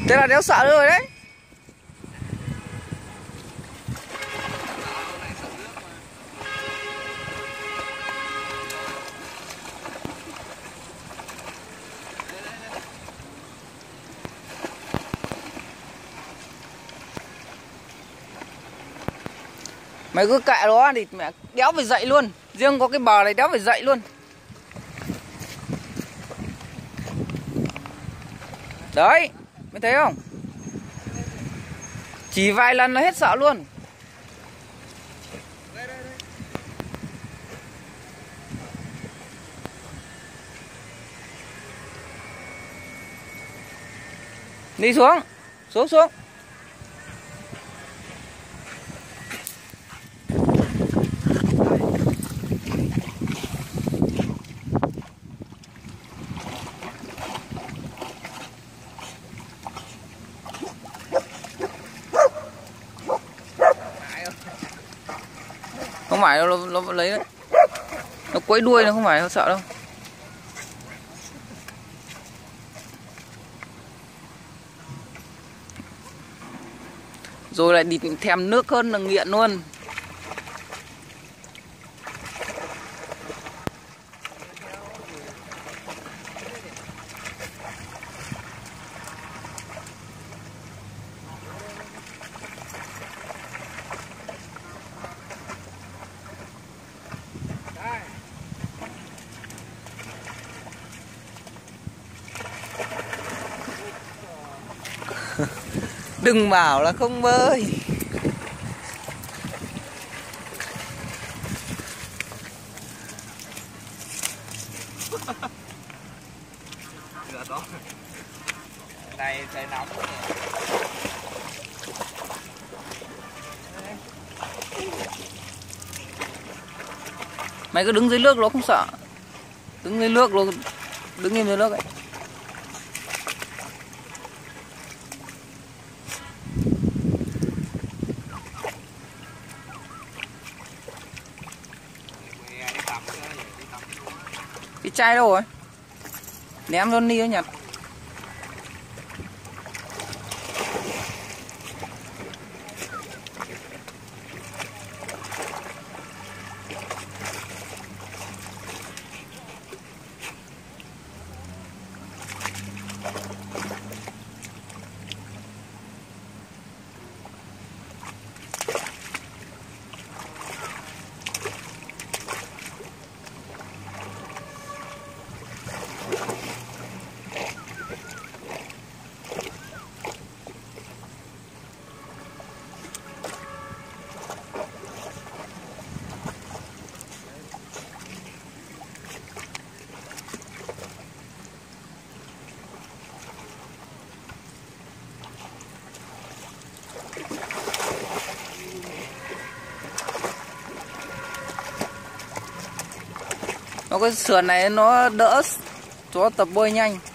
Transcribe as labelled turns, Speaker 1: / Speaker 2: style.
Speaker 1: Thế là đéo sợ rồi đấy. Mày cứ kệ nó thì mẹ đéo phải dậy luôn. Riêng có cái bờ này đéo phải dậy luôn. Đấy, mày thấy không? Chỉ vài lần là hết sợ luôn. Đi xuống. Xuống. Không phải đâu, nó lấy đấy. Nó quấy đuôi, nó không phải, nó sợ đâu. Rồi lại đi thèm nước hơn là nghiện luôn. Đừng bảo là không bơi.
Speaker 2: Này trời nóng quá nhỉ.
Speaker 1: Mày cứ đứng dưới nước nó không sợ. Đứng dưới nước nó đứng im dưới nước ấy. Cái chai đâu rồi? Ném luôn đi nó nhặt. Nó cái sườn này nó đỡ cho tập bơi nhanh.